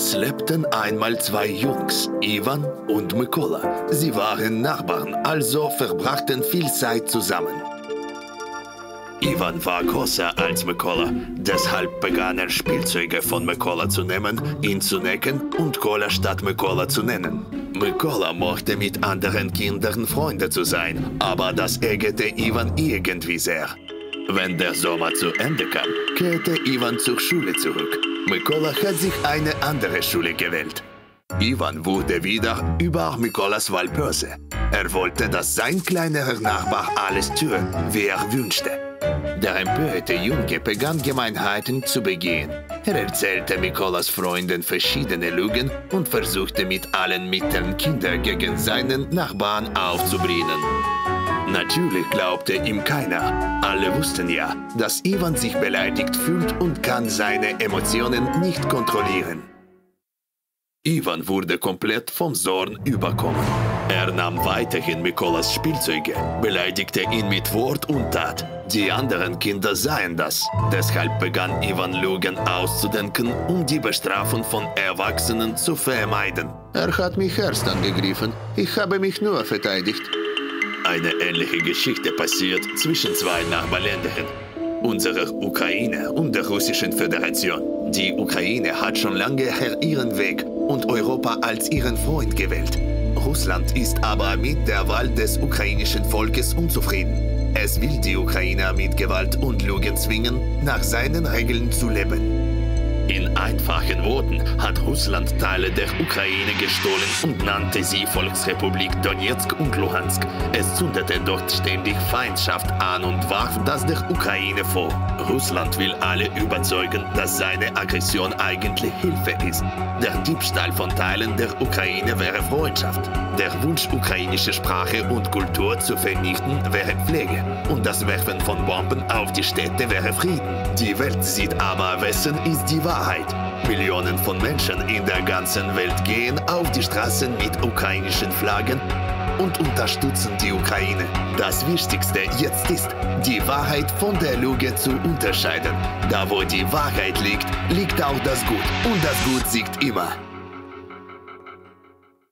Es lebten einmal zwei Jungs, Ivan und Mykola. Sie waren Nachbarn, also verbrachten viel Zeit zusammen. Ivan war größer als Mykola, deshalb begann er Spielzeuge von Mykola zu nehmen, ihn zu necken und Kola statt Mykola zu nennen. Mykola mochte mit anderen Kindern Freunde zu sein, aber das ärgerte Ivan irgendwie sehr. Wenn der Sommer zu Ende kam, kehrte Ivan zur Schule zurück. Mykola hat sich eine andere Schule gewählt. Ivan wurde wieder über Mykolas Wahl böse. Er wollte, dass sein kleinerer Nachbar alles tue, wie er wünschte. Der empörte Junge begann Gemeinheiten zu begehen. Er erzählte Mykolas Freunden verschiedene Lügen und versuchte mit allen Mitteln Kinder gegen seinen Nachbarn aufzubringen. Natürlich glaubte ihm keiner. Alle wussten ja, dass Ivan sich beleidigt fühlt und kann seine Emotionen nicht kontrollieren. Ivan wurde komplett vom Zorn überkommen. Er nahm weiterhin Mykolas Spielzeuge, beleidigte ihn mit Wort und Tat. Die anderen Kinder sahen das. Deshalb begann Ivan Lügen auszudenken, um die Bestrafung von Erwachsenen zu vermeiden. Er hat mich erst angegriffen. Ich habe mich nur verteidigt. Eine ähnliche Geschichte passiert zwischen zwei Nachbarländern, unserer Ukraine und der Russischen Föderation. Die Ukraine hat schon lange her ihren Weg und Europa als ihren Freund gewählt. Russland ist aber mit der Wahl des ukrainischen Volkes unzufrieden. Es will die Ukrainer mit Gewalt und Lügen zwingen, nach seinen Regeln zu leben. In einfachen Worten hat Russland Teile der Ukraine gestohlen und nannte sie Volksrepublik Donetsk und Luhansk. Es zündete dort ständig Feindschaft an und warf das der Ukraine vor. Russland will alle überzeugen, dass seine Aggression eigentlich Hilfe ist. Der Diebstahl von Teilen der Ukraine wäre Freundschaft. Der Wunsch, ukrainische Sprache und Kultur zu vernichten, wäre Pflege. Und das Werfen von Bomben auf die Städte wäre Frieden. Die Welt sieht aber, wessen ist die Wahrheit. Millionen von Menschen in der ganzen Welt gehen auf die Straßen mit ukrainischen Flaggen und unterstützen die Ukraine. Das Wichtigste jetzt ist, die Wahrheit von der Lüge zu unterscheiden. Da wo die Wahrheit liegt, liegt auch das Gut. Und das Gut siegt immer.